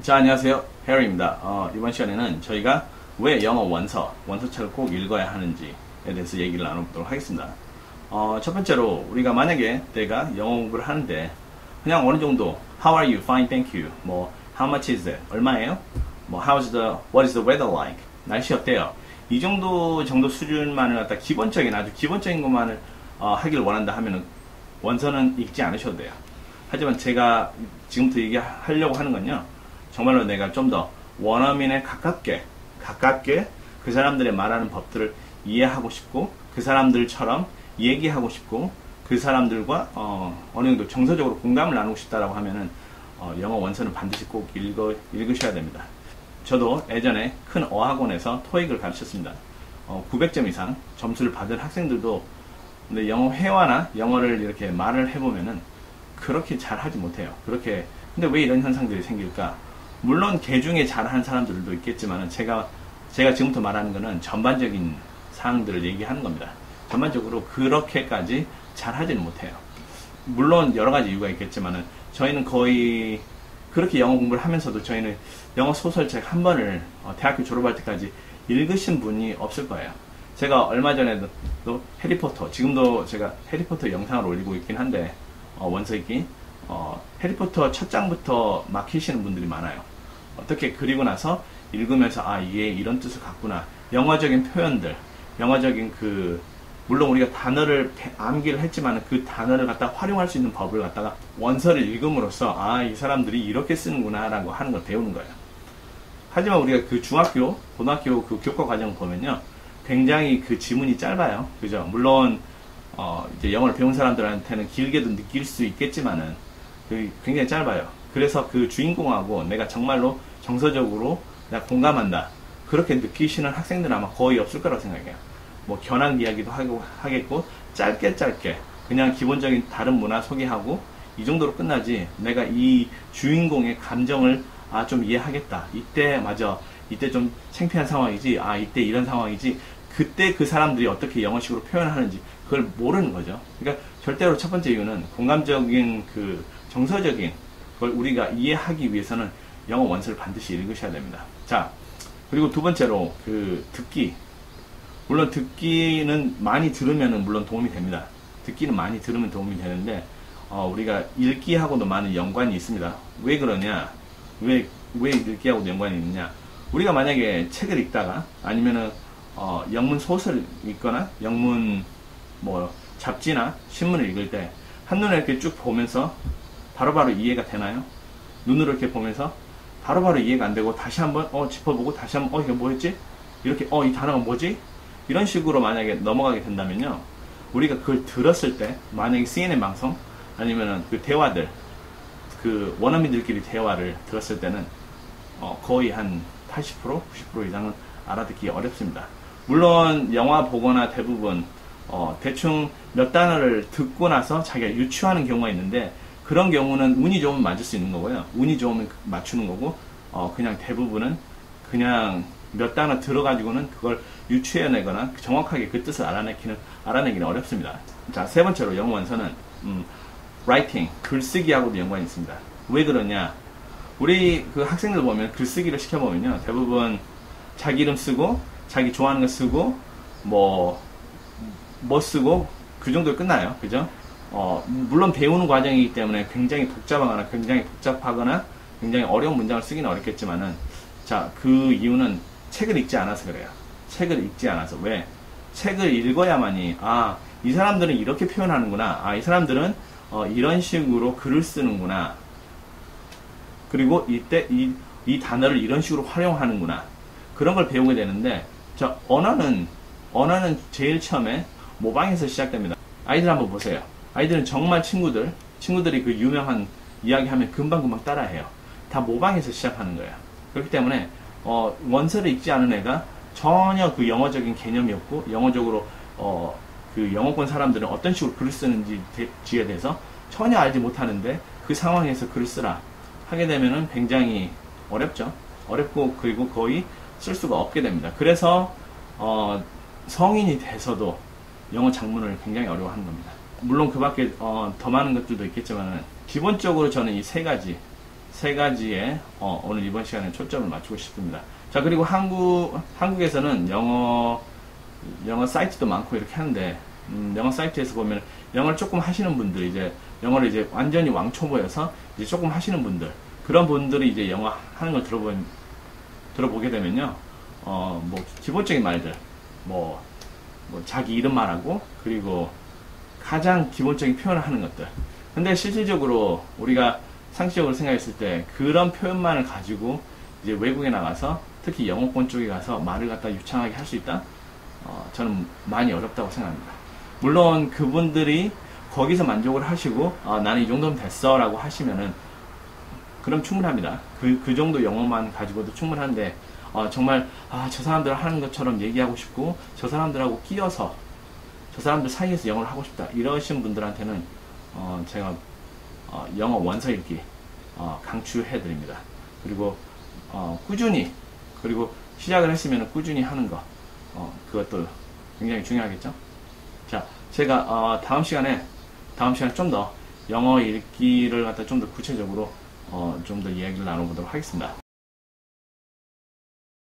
자, 안녕하세요. 해리입니다. 이번 시간에는 저희가 왜 영어 원서책을 꼭 읽어야 하는지에 대해서 얘기를 나눠보도록 하겠습니다. 첫 번째로 우리가 만약에 내가 영어 공부를 하는데 그냥 어느 정도 How are you? Fine, thank you. 뭐 How much is it? 얼마예요? 뭐 What is the weather like? 날씨 어때요? 이 정도 수준만을 갖다 기본적인 아주 기본적인 것만을 하길 원한다 하면은 원서는 읽지 않으셔도 돼요. 하지만 제가 지금부터 얘기하려고 하는 건요, 정말로 내가 좀 더 원어민에 가깝게 그 사람들의 말하는 법들을 이해하고 싶고 그 사람들처럼 얘기하고 싶고 그 사람들과 어느 정도 정서적으로 공감을 나누고 싶다라고 하면은 영어 원서는 반드시 꼭 읽으셔야 됩니다. 저도 예전에 큰 어학원에서 토익을 가르쳤습니다. 900점 이상 점수를 받은 학생들도 근데 영어 회화나 영어를 이렇게 말을 해보면은 그렇게 잘하지 못해요. 근데 왜 이런 현상들이 생길까? 물론 개 중에 잘하는 사람들도 있겠지만 제가 지금부터 말하는 거는 전반적인 사항들을 얘기하는 겁니다. 전반적으로 그렇게까지 잘하지는 못해요. 물론 여러 가지 이유가 있겠지만 저희는 거의 그렇게 영어 공부를 하면서도 저희는 영어 소설책 한 번을 대학교 졸업할 때까지 읽으신 분이 없을 거예요. 제가 얼마 전에도 해리포터, 지금도 제가 해리포터 영상을 올리고 있긴 한데 원서 읽기 해리포터 첫 장부터 막히시는 분들이 많아요. 어떻게 그리고 나서 읽으면서 이게 이런 뜻을 갖구나. 영어적인 표현들, 영어적인 물론 우리가 단어를 암기를 했지만 그 단어를 갖다 활용할 수 있는 법을 갖다가 원서를 읽음으로써 이 사람들이 이렇게 쓰는구나 라고 하는 걸 배우는 거예요. 하지만 우리가 그 중학교, 고등학교 그 교과 과정을 보면요, 굉장히 그 지문이 짧아요. 그죠? 물론 이제 영어를 배운 사람들한테는 길게도 느낄 수 있겠지만은 굉장히 짧아요. 그래서 그 주인공하고 내가 정말로 정서적으로 내가 공감한다, 그렇게 느끼시는 학생들은 아마 거의 없을 거라고 생각해요. 뭐 견학 이야기도 하겠고 짧게 그냥 기본적인 다른 문화 소개하고 이 정도로 끝나지, 내가 이 주인공의 감정을 좀 이해하겠다, 이때 좀 창피한 상황이지, 이때 이런 상황이지, 그때 그 사람들이 어떻게 영어식으로 표현하는지 그걸 모르는 거죠. 그러니까 절대로 첫 번째 이유는 공감적인 정서적인 걸 우리가 이해하기 위해서는 영어 원서를 반드시 읽으셔야 됩니다. 자, 그리고 두 번째로 듣기. 물론 듣기는 많이 들으면 물론 도움이 됩니다. 듣기는 많이 들으면 도움이 되는데 우리가 읽기하고도 많은 연관이 있습니다. 왜 그러냐? 왜 읽기하고도 연관이 있느냐? 우리가 만약에 책을 읽다가 아니면은 영문 소설을 읽거나 영문 잡지나 신문을 읽을 때 한눈에 이렇게 쭉 보면서 바로바로 이해가 되나요? 눈으로 이렇게 보면서 바로바로 이해가 안 되고 다시 한번 짚어보고 다시 한번 이게 뭐였지? 이렇게 이 단어가 뭐지? 이런 식으로 만약에 넘어가게 된다면요, 우리가 그걸 들었을 때 만약에 CNN 방송 아니면은 그 대화들, 그 원어민들끼리 대화를 들었을 때는 거의 한 80%, 90% 이상은 알아듣기 어렵습니다. 물론 영화 보거나 대부분 대충 몇 단어를 듣고 나서 자기가 유추하는 경우가 있는데 그런 경우는 운이 좋으면 맞을 수 있는 거고요. 운이 좋으면 맞추는 거고 그냥 대부분은 그냥 몇 단어 들어가지고는 그걸 유추해내거나 정확하게 그 뜻을 알아내기는 어렵습니다. 자, 세 번째로 영어 원서는 writing, 글쓰기하고도 연관이 있습니다. 왜 그러냐? 우리 그 학생들 보면 글쓰기를 시켜보면요, 대부분 자기 이름 쓰고 자기 좋아하는 거 쓰고 뭐 쓰고 그 정도로 끝나요. 그죠? 물론 배우는 과정이기 때문에 굉장히 복잡하거나 굉장히 어려운 문장을 쓰기는 어렵겠지만은, 자, 그 이유는 책을 읽지 않아서 그래요. 책을 읽지 않아서. 왜? 책을 읽어야만이 이 사람들은 이렇게 표현하는구나, 이 사람들은 이런 식으로 글을 쓰는구나, 그리고 이때 이 단어를 이런 식으로 활용하는구나, 그런 걸 배우게 되는데, 자, 언어는 제일 처음에 모방에서 시작됩니다. 아이들 한번 보세요. 아이들은 정말 친구들이 그 유명한 이야기 하면 금방금방 따라해요. 다 모방에서 시작하는 거예요. 그렇기 때문에 원서를 읽지 않은 애가 전혀 그 영어적인 개념이 없고 영어적으로 그 영어권 사람들은 어떤 식으로 글을 쓰는지에 대해서 전혀 알지 못하는데 그 상황에서 글을 쓰라 하게 되면은 굉장히 어렵죠. 어렵고 그리고 거의 쓸 수가 없게 됩니다. 그래서 성인이 돼서도 영어 작문을 굉장히 어려워하는 겁니다. 물론 그 밖에 더 많은 것들도 있겠지만 기본적으로 저는 이 세 세 가지에 오늘 이번 시간에 초점을 맞추고 싶습니다. 자, 그리고 한국에서는 영어 사이트도 많고 이렇게 하는데, 영어 사이트에서 보면 영어를 조금 하시는 분들, 이제 영어를 이제 완전히 왕초보여서 이제 조금 하시는 분들, 그런 분들이 이제 영어 하는 걸 들어보게 되면요, 뭐 기본적인 말들, 뭐 자기 이름 말하고, 그리고 가장 기본적인 표현을 하는 것들. 근데 실질적으로 우리가 상식적으로 생각했을 때 그런 표현만을 가지고 이제 외국에 나가서, 특히 영어권 쪽에 가서 말을 갖다 유창하게 할 수 있다? 저는 많이 어렵다고 생각합니다. 물론 그분들이 거기서 만족을 하시고 나는 이 정도면 됐어 라고 하시면은 그럼 충분합니다. 그 정도 영어만 가지고도 충분한데, 정말 저 사람들 하는 것처럼 얘기하고 싶고 저 사람들하고 끼어서 저 사람들 사이에서 영어를 하고 싶다 이러신 분들한테는 제가 영어 원서 읽기 강추해 드립니다. 그리고 꾸준히, 그리고 시작을 했으면 꾸준히 하는 거, 그것도 굉장히 중요하겠죠. 자, 제가 다음 시간에 좀 더 영어 읽기를 갖다 좀 더 구체적으로 좀 더 이야기를 나눠보도록 하겠습니다.